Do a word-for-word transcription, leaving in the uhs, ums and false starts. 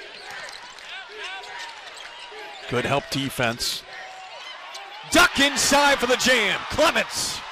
Good help defense. Duck inside for the jam. Clements.